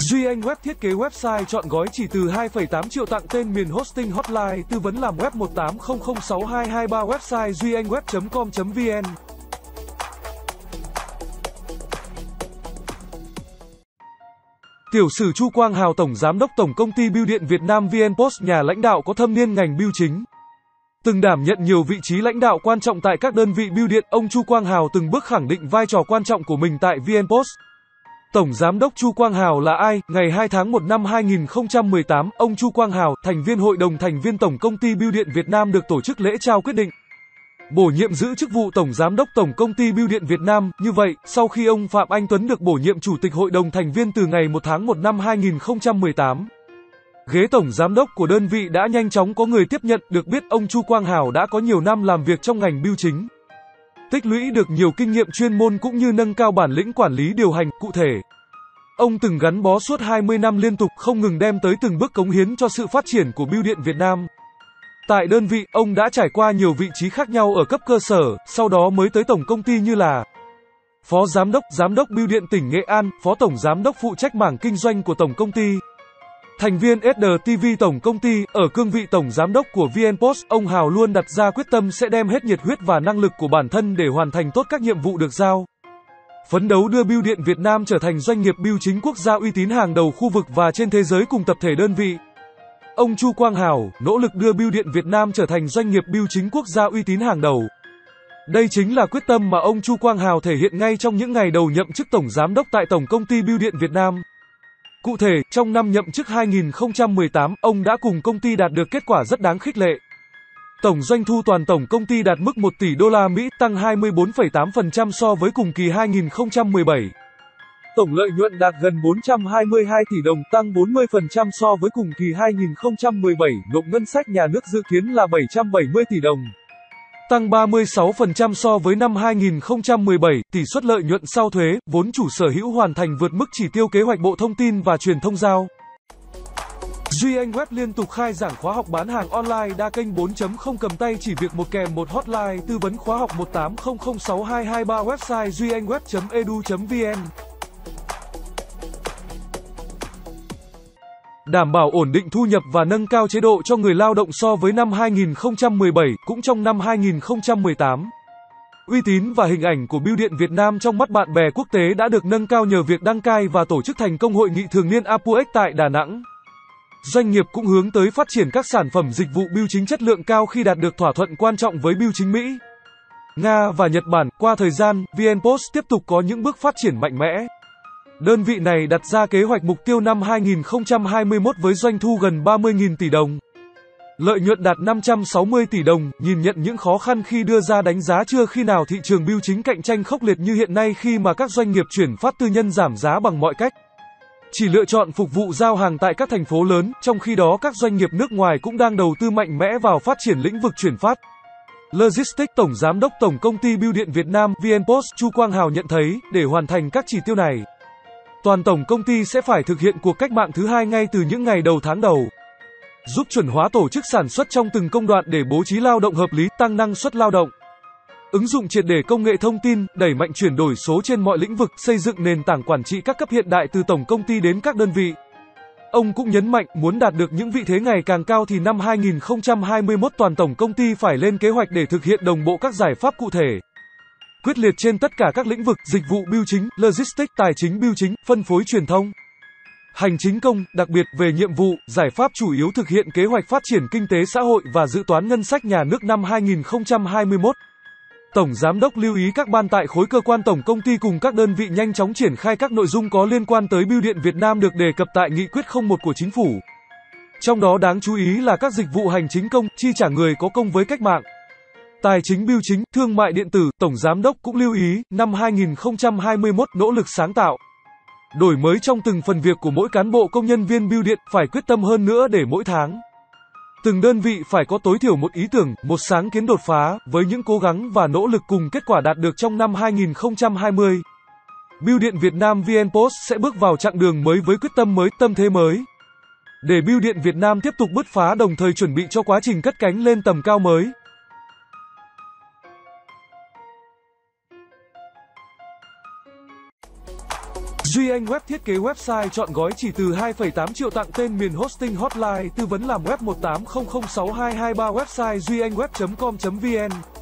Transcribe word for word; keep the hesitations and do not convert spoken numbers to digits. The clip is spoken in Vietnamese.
Duy Anh Web thiết kế website chọn gói chỉ từ hai phẩy tám triệu tặng tên miền hosting hotline tư vấn làm web một tám không không sáu hai hai ba website duy anh web chấm com chấm vn. Tiểu sử Chu Quang Hào, Tổng Giám đốc Tổng Công ty Bưu điện Việt Nam VnPost, nhà lãnh đạo có thâm niên ngành bưu chính. Từng đảm nhận nhiều vị trí lãnh đạo quan trọng tại các đơn vị bưu điện, ông Chu Quang Hào từng bước khẳng định vai trò quan trọng của mình tại VnPost. Tổng Giám đốc Chu Quang Hào là ai? Ngày hai tháng một năm hai nghìn không trăm mười tám, ông Chu Quang Hào, thành viên Hội đồng thành viên Tổng Công ty Bưu điện Việt Nam, được tổ chức lễ trao quyết định bổ nhiệm giữ chức vụ Tổng Giám đốc Tổng Công ty Bưu điện Việt Nam. Như vậy, sau khi ông Phạm Anh Tuấn được bổ nhiệm Chủ tịch Hội đồng thành viên từ ngày một tháng một năm hai nghìn không trăm mười tám, ghế Tổng Giám đốc của đơn vị đã nhanh chóng có người tiếp nhận. Được biết, ông Chu Quang Hào đã có nhiều năm làm việc trong ngành bưu chính, tích lũy được nhiều kinh nghiệm chuyên môn cũng như nâng cao bản lĩnh quản lý điều hành. Cụ thể, ông từng gắn bó suốt hai mươi năm liên tục, không ngừng đem tới từng bước cống hiến cho sự phát triển của Bưu điện Việt Nam. Tại đơn vị, ông đã trải qua nhiều vị trí khác nhau ở cấp cơ sở, sau đó mới tới tổng công ty như là Phó Giám đốc, Giám đốc Bưu điện tỉnh Nghệ An, Phó Tổng Giám đốc phụ trách mảng kinh doanh của tổng công ty, thành viên ét đê tê vê tổng công ty. Ở cương vị Tổng Giám đốc của VnPost, ông Hào luôn đặt ra quyết tâm sẽ đem hết nhiệt huyết và năng lực của bản thân để hoàn thành tốt các nhiệm vụ được giao. Phấn đấu đưa Bưu điện Việt Nam trở thành doanh nghiệp bưu chính quốc gia uy tín hàng đầu khu vực và trên thế giới cùng tập thể đơn vị. Ông Chu Quang Hào nỗ lực đưa Bưu điện Việt Nam trở thành doanh nghiệp bưu chính quốc gia uy tín hàng đầu. Đây chính là quyết tâm mà ông Chu Quang Hào thể hiện ngay trong những ngày đầu nhậm chức Tổng Giám đốc tại Tổng Công ty Bưu điện Việt Nam. Cụ thể, trong năm nhậm chức hai nghìn không trăm mười tám, ông đã cùng công ty đạt được kết quả rất đáng khích lệ. Tổng doanh thu toàn tổng công ty đạt mức một tỷ đô la Mỹ, tăng hai mươi tư phẩy tám phần trăm so với cùng kỳ hai nghìn không trăm mười bảy. Tổng lợi nhuận đạt gần bốn trăm hai mươi hai tỷ đồng, tăng bốn mươi phần trăm so với cùng kỳ hai nghìn không trăm mười bảy. Nộp ngân sách nhà nước dự kiến là bảy trăm bảy mươi tỷ đồng, tăng ba mươi sáu phần trăm so với năm hai nghìn không trăm mười bảy. Tỷ suất lợi nhuận sau thuế, vốn chủ sở hữu hoàn thành vượt mức chỉ tiêu kế hoạch Bộ Thông tin và Truyền thông giao. Duy Anh Web liên tục khai giảng khóa học bán hàng online đa kênh bốn chấm không, cầm tay chỉ việc một kèm một hotline tư vấn khóa học một tám không không sáu hai hai ba website duy anh web chấm e d u chấm vn. Đảm bảo ổn định thu nhập và nâng cao chế độ cho người lao động so với năm hai nghìn không trăm mười bảy. Cũng trong năm hai nghìn không trăm mười tám, uy tín và hình ảnh của Bưu điện Việt Nam trong mắt bạn bè quốc tế đã được nâng cao nhờ việc đăng cai và tổ chức thành công hội nghị thường niên a pu ếch tại Đà Nẵng. Doanh nghiệp cũng hướng tới phát triển các sản phẩm dịch vụ bưu chính chất lượng cao khi đạt được thỏa thuận quan trọng với bưu chính Mỹ, Nga và Nhật Bản. Qua thời gian, VnPost tiếp tục có những bước phát triển mạnh mẽ. Đơn vị này đặt ra kế hoạch mục tiêu năm hai nghìn không trăm hai mươi mốt với doanh thu gần ba mươi nghìn tỷ đồng, lợi nhuận đạt năm trăm sáu mươi tỷ đồng. Nhìn nhận những khó khăn khi đưa ra đánh giá chưa khi nào thị trường bưu chính cạnh tranh khốc liệt như hiện nay khi mà các doanh nghiệp chuyển phát tư nhân giảm giá bằng mọi cách, chỉ lựa chọn phục vụ giao hàng tại các thành phố lớn. Trong khi đó, các doanh nghiệp nước ngoài cũng đang đầu tư mạnh mẽ vào phát triển lĩnh vực chuyển phát Logistics. Tổng Giám đốc Tổng Công ty Bưu điện Việt Nam VnPost Chu Quang Hào nhận thấy, để hoàn thành các chỉ tiêu này, toàn tổng công ty sẽ phải thực hiện cuộc cách mạng thứ hai ngay từ những ngày đầu tháng đầu, giúp chuẩn hóa tổ chức sản xuất trong từng công đoạn để bố trí lao động hợp lý, tăng năng suất lao động, ứng dụng triệt để công nghệ thông tin, đẩy mạnh chuyển đổi số trên mọi lĩnh vực, xây dựng nền tảng quản trị các cấp hiện đại từ tổng công ty đến các đơn vị. Ông cũng nhấn mạnh, muốn đạt được những vị thế ngày càng cao thì năm hai nghìn không trăm hai mươi mốt toàn tổng công ty phải lên kế hoạch để thực hiện đồng bộ các giải pháp cụ thể, quyết liệt trên tất cả các lĩnh vực: dịch vụ bưu chính, logistics, tài chính bưu chính, phân phối truyền thông, hành chính công. Đặc biệt về nhiệm vụ, giải pháp chủ yếu thực hiện kế hoạch phát triển kinh tế xã hội và dự toán ngân sách nhà nước năm hai nghìn không trăm hai mươi mốt. Tổng Giám đốc lưu ý các ban tại khối cơ quan tổng công ty cùng các đơn vị nhanh chóng triển khai các nội dung có liên quan tới Bưu điện Việt Nam được đề cập tại Nghị quyết không một của Chính phủ. Trong đó đáng chú ý là các dịch vụ hành chính công, chi trả người có công với cách mạng, tài chính bưu chính, thương mại điện tử. Tổng Giám đốc cũng lưu ý, năm hai nghìn không trăm hai mươi mốt nỗ lực sáng tạo, đổi mới trong từng phần việc của mỗi cán bộ công nhân viên bưu điện, phải quyết tâm hơn nữa để mỗi tháng, từng đơn vị phải có tối thiểu một ý tưởng, một sáng kiến đột phá. Với những cố gắng và nỗ lực cùng kết quả đạt được trong năm hai nghìn không trăm hai mươi, Bưu điện Việt Nam VnPost sẽ bước vào chặng đường mới với quyết tâm mới, tâm thế mới, để Bưu điện Việt Nam tiếp tục bứt phá, đồng thời chuẩn bị cho quá trình cất cánh lên tầm cao mới. Duy Anh Web thiết kế website chọn gói chỉ từ hai phẩy tám triệu tặng tên miền hosting hotline tư vấn làm web một tám không không sáu hai hai ba website duy anh web chấm com chấm vn.